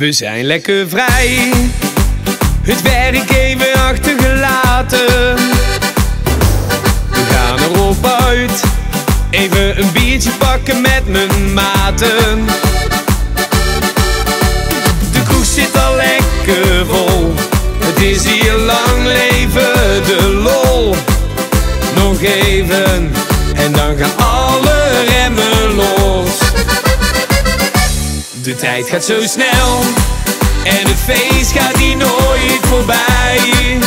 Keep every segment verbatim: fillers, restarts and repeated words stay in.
We zijn lekker vrij, het werk even achtergelaten. We gaan erop uit, even een biertje pakken met mijn maten. De kroeg zit al lekker vol, het is hier lang leven de lol. Nog even en dan gaan alle remmen los. De tijd gaat zo snel en het feest gaat hier nooit voorbij.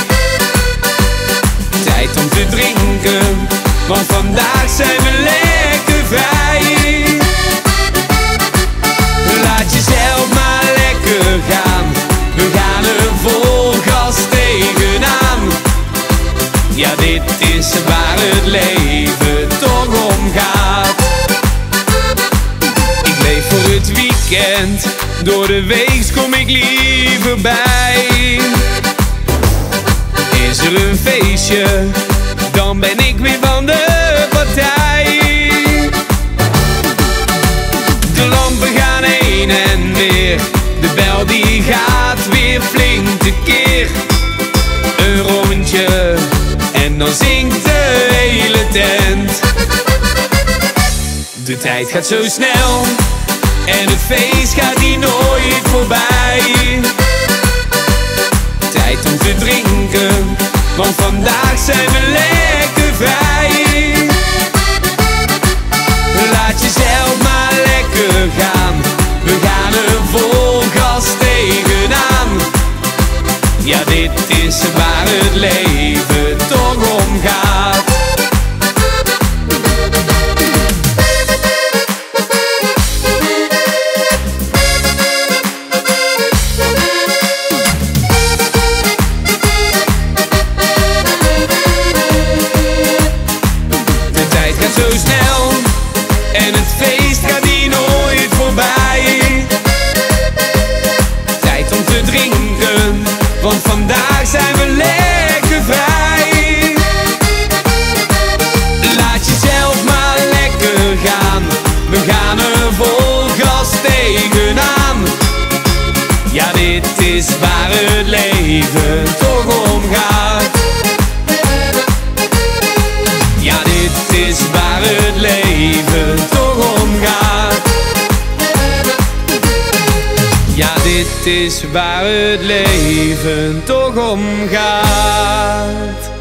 Tijd om te drinken, want vandaag zijn we lekker vrij. Laat jezelf maar lekker gaan, we gaan er vol gas tegenaan. Ja, dit is waar het leven toch om gaat. Ik leef voor het weekend, door de week kom ik liever bij. Is er een feestje, dan ben ik weer van de partij. De lampen gaan heen en weer, de bel die gaat weer flink tekeer. Een rondje en dan zingt de hele tent. De tijd gaat zo snel en het feest gaat hier nooit voorbij. Tijd om te drinken, want vandaag zijn we lekker vrij. Laat jezelf maar lekker gaan, we gaan er vol gas tegenaan. Ja, dit is waar het leven toch om gaat. De tijd gaat zo snel en het feest gaat hier nooit voorbij. Tijd om te drinken, want vandaag zijn we lekker vrij. Laat jezelf maar lekker gaan, we gaan er vol gas tegenaan. Ja, dit is waar het leven toch om gaat. Ja, dit is waar het leven toch om gaat. Ja, dit is waar het leven toch om gaat.